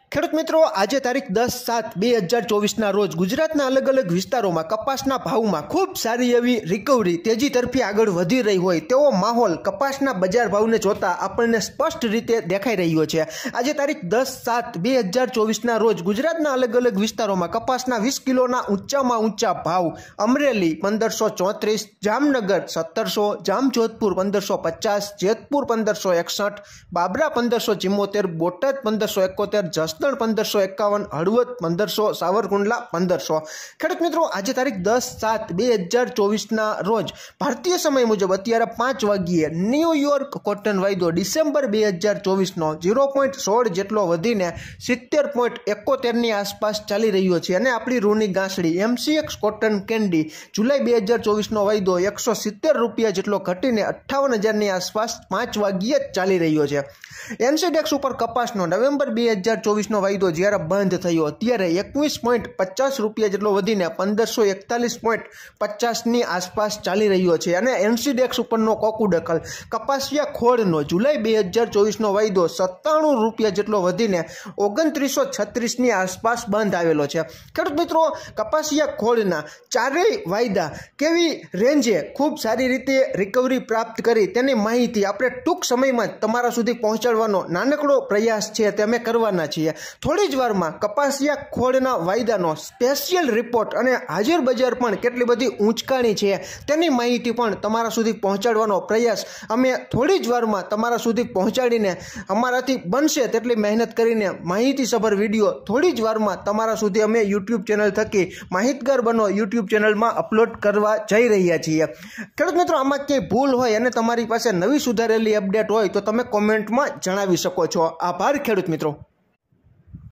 ખેડૂત મિત્રો, આજે તારીખ 10/7/2024 રોજ ગુજરાતના અલગ અલગ વિસ્તારોમાં કપાસના ભાવમાં ખૂબ સારી એવી રિકવરી તેજી તરફી આગળ વધી રહી હોય તેવો માહોલ કપાસના બજાર ભાવને જોતા આપણને સ્પષ્ટ રીતે દેખાઈ રહ્યો છે। આજે તારીખ 10/7/2024 રોજ ગુજરાતના અલગ અલગ વિસ્તારોમાં કપાસના 20 કિલોના ઊંચામાં ઊંચા ભાવ અમરેલી 1534, જામનગર 1700, જામજોધપુર 1550, જેતપુર 1561, બાબરા 1574, બોટાદ 1571, જસદણ 1551, હળવદ 1500, સાવરકુંડલા 1500। ખેડૂત મિત્રો, આજે તારીખ 10/7/2024 રોજ ભારતીય સમય મુજબ અત્યારે 5 વાગ્યે ન્યુયોર્ક કોટન વાયદો ડિસેમ્બર 2024નો 0.16 જેટલો વધીને 70.71 ની આસપાસ ચાલી રહ્યો છે અને આપણી રૂની ગાંસડી MCX કોટન કેન્ડી જુલાઈ 2024નો વાયદો 170 રૂપિયા જેટલો ઘટીને 58,000 ની આસપાસ 5 વાગ્યે ચાલી રહ્યો છે। એનસીડેક્સ ઉપર કપાસનો નવેમ્બર 2024નો વાયદો જ્યારે બંધ થયો ત્યારે 21.50 રૂપિયા જેટલો વધીને 1541.50 ની આસપાસ ચાલી રહ્યો છે અને એનસીડેક્સ ઉપરનો કોકુડકલ કપાસિયા ખોળનો જુલાઈ 2024નો વાયદો 97 રૂપિયા જેટલો વધીને 2936 ની આસપાસ બંધ આવેલો છે। ખેડૂત મિત્રો, કપાસિયા ખોળના ચારેય વાયદા કેવી રેન્જે ખૂબ સારી રીતે રિકવરી પ્રાપ્ત કરી તેની માહિતી આપણે ટૂંક સમયમાં જ તમારા સુધી પહોંચાડવાનો નાનકડો પ્રયાસ છે તે અમે કરવાના છીએ। થોડી જ વારમાં કપાસિયા ખોળના વાયદાનો સ્પેશિયલ રિપોર્ટ અને હાજર બજાર પણ કેટલી બધી ઊંચકાણી છે તેની માહિતી પણ તમારા સુધી પહોંચાડવાનો પ્રયાસ અમે થોડી જ વારમાં તમારા સુધી પહોંચાડીને અમારાથી બનશે તેટલી મહેનત કરીને માહિતીસભર વિડીયો થોડી જ વારમાં તમારા સુધી અમે યુટ્યુબ ચેનલ થકી માહિતગાર બનો યુટ્યુબ ચેનલમાં અપલોડ કરવા જઈ રહ્યા છીએ। ખેડૂત મિત્રો, આમાં ક્યાંય ભૂલ હોય અને તમારી પાસે નવી સુધારેલી અપડેટ હોય તો તમે કોમેન્ટમાં જણાવી શકો છો। આભાર ખેડૂત મિત્રો।